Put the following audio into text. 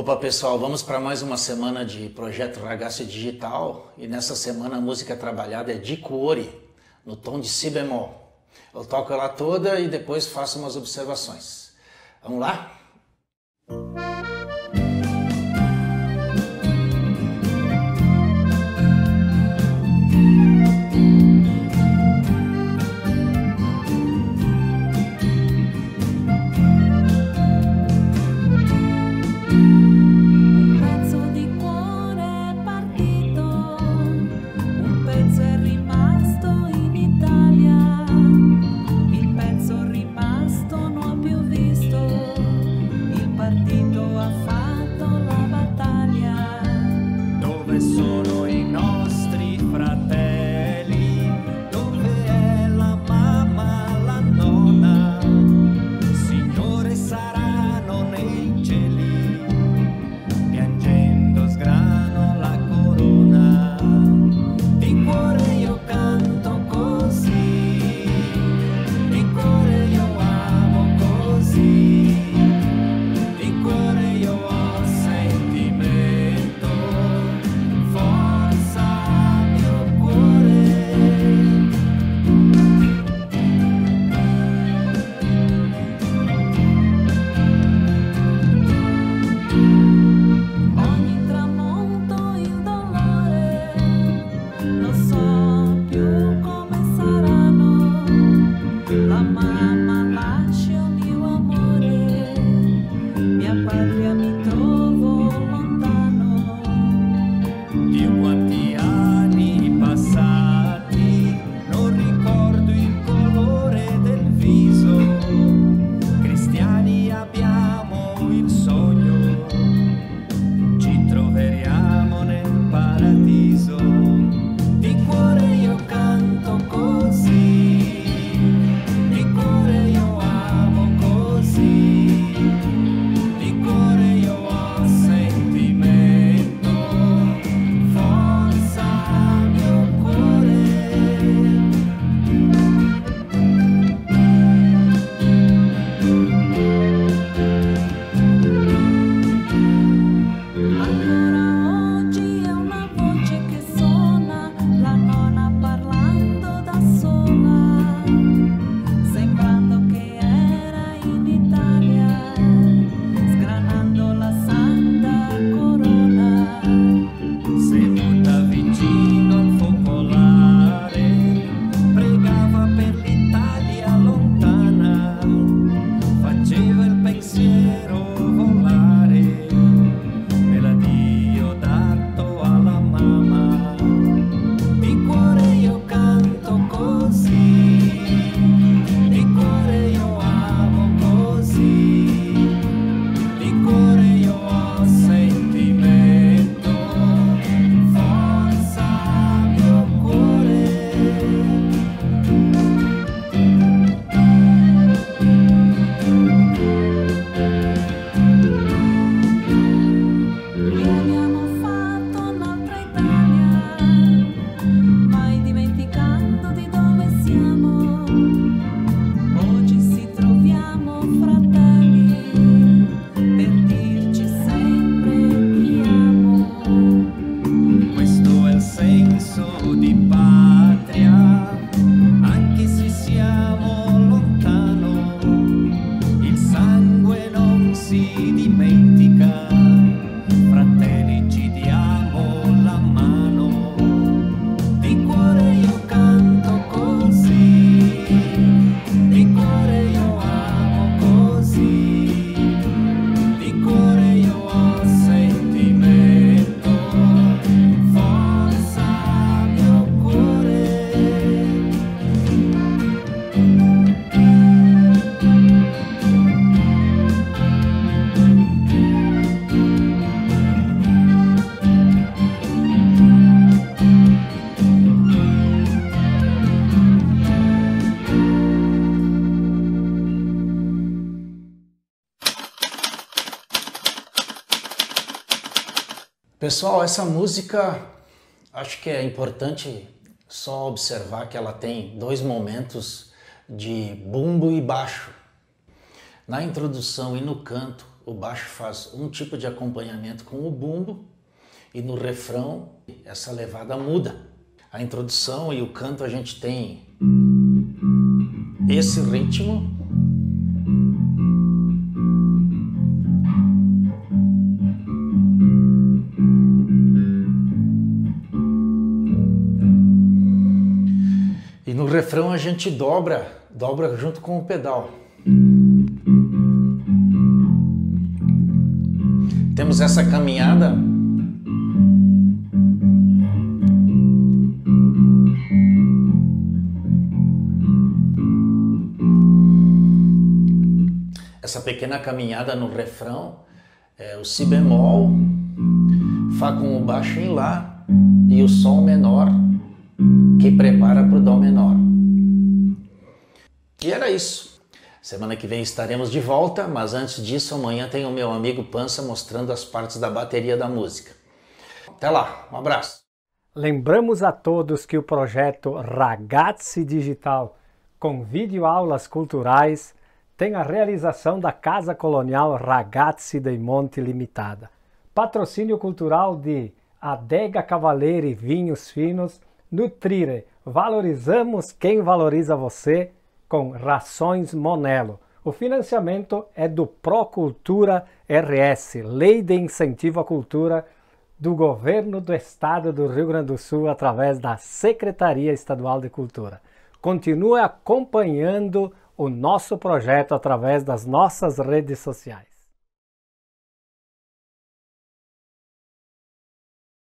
Opa pessoal, vamos para mais uma semana de Projeto Ragazzi Digital e nessa semana a música trabalhada é Di Cuore, no tom de Si bemol. Eu toco ela toda e depois faço umas observações. Vamos lá? Pessoal, essa música, acho que é importante só observar que ela tem dois momentos de bumbo e baixo. Na introdução e no canto, o baixo faz um tipo de acompanhamento com o bumbo e no refrão essa levada muda. A introdução e o canto a gente tem esse ritmo. E no refrão a gente dobra junto com o pedal. Temos essa caminhada. Essa pequena caminhada no refrão é o si bemol, fá com o baixo em lá e o sol menor que prepara para o dó menor. E era isso. Semana que vem estaremos de volta, mas antes disso, amanhã tem o meu amigo Pança mostrando as partes da bateria da música. Até lá, um abraço. Lembramos a todos que o projeto Ragazzi Digital, com videoaulas culturais, tem a realização da Casa Colonial Ragazzi dei Monti Limitada. Patrocínio cultural de Adega Cavalieri Vinhos Finos, Nutrire, valorizamos quem valoriza você, com Rações Monelo. O financiamento é do Procultura RS, Lei de Incentivo à Cultura do Governo do Estado do Rio Grande do Sul, através da Secretaria Estadual de Cultura. Continue acompanhando o nosso projeto através das nossas redes sociais.